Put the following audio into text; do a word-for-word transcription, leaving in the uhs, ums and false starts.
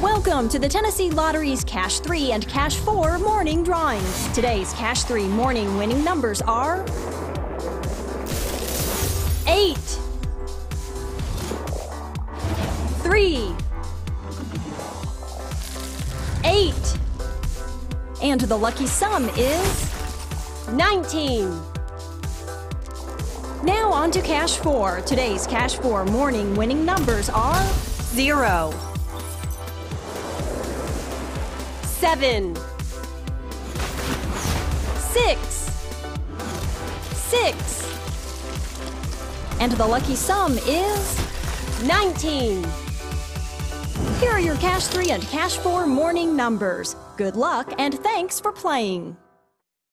Welcome to the Tennessee Lottery's Cash three and Cash four morning drawings. Today's Cash three morning winning numbers are eight, three, eight, and the lucky sum is nineteen. Now on to Cash four. Today's Cash four morning winning numbers are zero, seven, six, six, and the lucky sum is nineteen. Here are your Cash three and Cash four morning numbers. Good luck and thanks for playing.